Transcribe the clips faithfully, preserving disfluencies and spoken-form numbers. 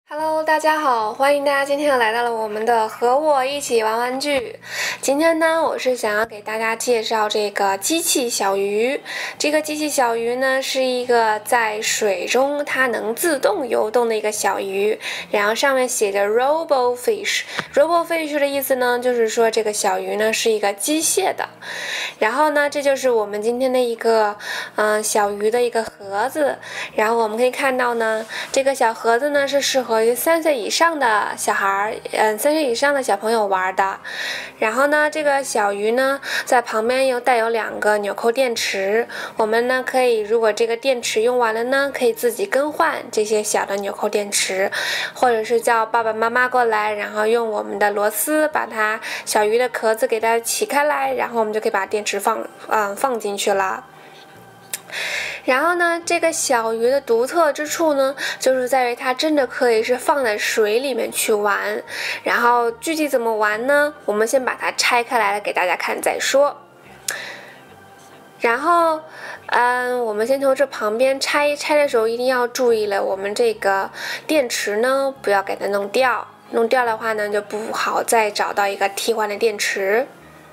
Hello， 大家好，欢迎大家今天又来到了我们的和我一起玩玩具。今天呢，我是想要给大家介绍这个机器小鱼。这个机器小鱼呢，是一个在水中它能自动游动的一个小鱼，然后上面写着 RoboFish。RoboFish 的意思呢，就是说这个小鱼呢是一个机械的。然后呢，这就是我们今天的一个嗯、呃、小鱼的一个盒子。然后我们可以看到呢，这个小盒子呢是适合于三岁以上的小孩，嗯，三岁以上的小朋友玩的。然后呢，这个小鱼呢，在旁边又带有两个纽扣电池。我们呢可以，如果这个电池用完了呢，可以自己更换这些小的纽扣电池，或者是叫爸爸妈妈过来，然后用我们的螺丝把它小鱼的壳子给它起开来，然后我们就可以把电池放，嗯，放进去了。然后呢，这个小鱼的独特之处呢，就是在于它真的可以是放在水里面去玩。然后具体怎么玩呢？我们先把它拆开来给大家看再说。然后，嗯，我们先从这旁边拆拆的时候一定要注意了，我们这个电池呢，不要给它弄掉，弄掉的话呢，就不好再找到一个替换的电池。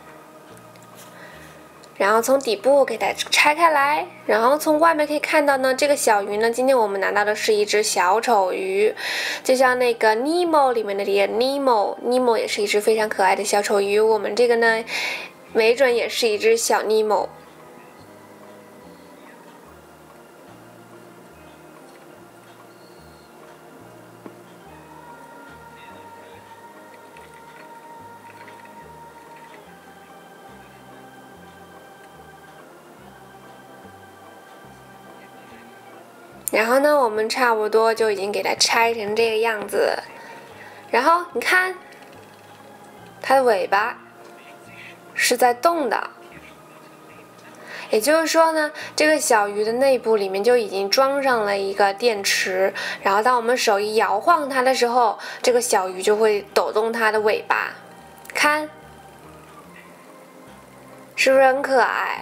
然后从底部给它拆开来，然后从外面可以看到呢，这个小鱼呢，今天我们拿到的是一只小丑鱼，就像那个 Nemo 里面的这个 Nemo，Nemo 也是一只非常可爱的小丑鱼，我们这个呢，没准也是一只小 Nemo。然后呢，我们差不多就已经给它拆成这个样子。然后你看，它的尾巴是在动的，也就是说呢，这个小鱼的内部里面就已经装上了一个电池。然后当我们手一摇晃它的时候，这个小鱼就会抖动它的尾巴，看，是不是很可爱？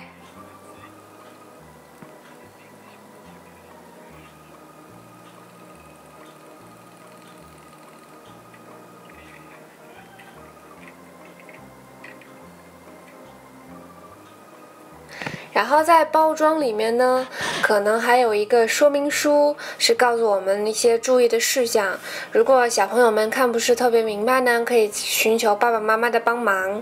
然后在包装里面呢，可能还有一个说明书，是告诉我们一些注意的事项。如果小朋友们看不是特别明白呢，可以寻求爸爸妈妈的帮忙。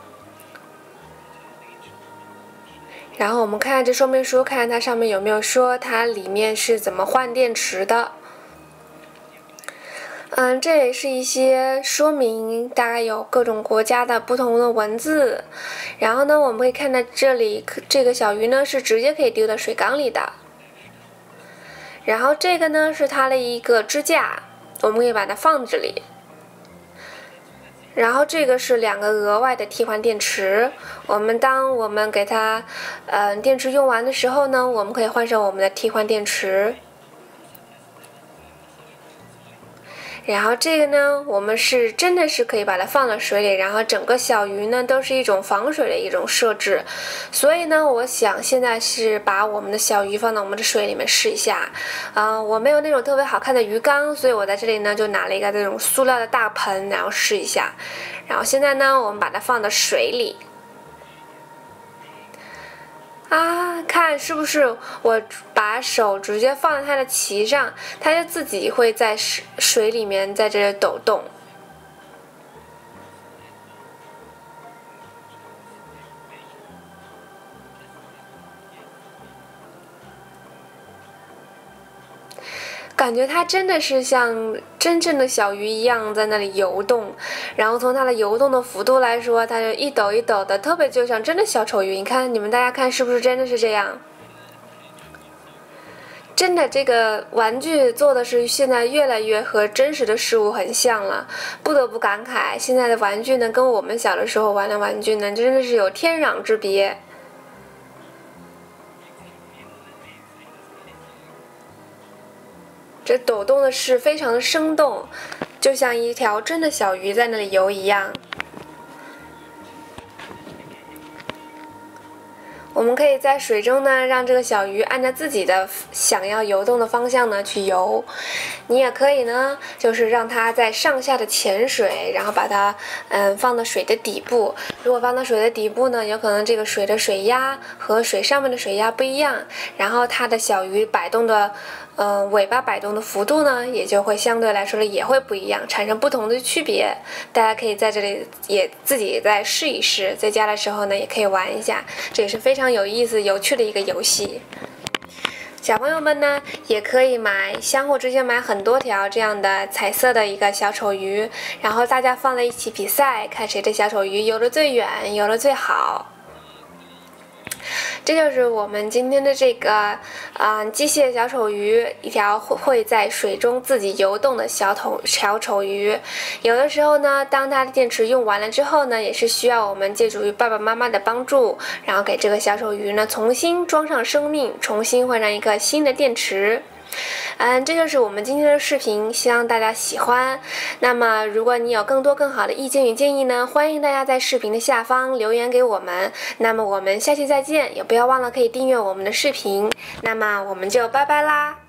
然后我们看这说明书，看它上面有没有说它里面是怎么换电池的。嗯，这也是一些说明，大概有各种国家的不同的文字。然后呢，我们可以看到这里，这个小鱼呢是直接可以丢到水缸里的。然后这个呢是它的一个支架，我们可以把它放这里。然后这个是两个额外的替换电池，我们当我们给它，呃，电池用完的时候呢，我们可以换上我们的替换电池。然后这个呢，我们是真的是可以把它放到水里，然后整个小鱼呢都是一种防水的一种设置。所以呢，我想现在是把我们的小鱼放到我们的水里面试一下。啊、呃，我没有那种特别好看的鱼缸，所以我在这里呢就拿了一个这种塑料的大盆，然后试一下。然后现在呢，我们把它放到水里。啊，看是不是我把手直接放在它的鳍上，它就自己会在水水里面在这里抖动。感觉它真的是像真正的小鱼一样在那里游动，然后从它的游动的幅度来说，它就一抖一抖的，特别就像真的小丑鱼。你看，你们大家看是不是真的是这样？真的，这个玩具做的是现在越来越和真实的事物很像了，不得不感慨，现在的玩具呢，跟我们小的时候玩的玩具呢，真的是有天壤之别。这抖动的是非常的生动，就像一条真的小鱼在那里游一样。我我们可以在水中呢，让这个小鱼按照自己的想要游动的方向呢去游。你也可以呢，就是让它在上下的潜水，然后把它嗯放到水的底部。如果放到水的底部呢，有可能这个水的水压和水上面的水压不一样，然后它的小鱼摆动的嗯、呃、尾巴摆动的幅度呢，也就会相对来说的也会不一样，产生不同的区别。大家可以在这里也自己再试一试，在家的时候呢也可以玩一下，这也是非常有意思有趣的一个游戏。小朋友们呢，也可以买相互之间买很多条这样的彩色的一个小丑鱼，然后大家放在一起比赛，看谁的小丑鱼游得最远，游得最好。这就是我们今天的这个啊、呃、机械小丑鱼，一条会在水中自己游动的小丑小丑鱼。有的时候呢，当它的电池用完了之后呢，也是需要我们借助于爸爸妈妈的帮助，然后给这个小丑鱼呢重新装上生命，重新换上一个新的电池。嗯，这就是我们今天的视频，希望大家喜欢。那么如果你有更多更好的意见与建议呢，欢迎大家在视频的下方留言给我们。那么我们下期再见，也不要忘了可以订阅我们的视频。那么我们就拜拜啦。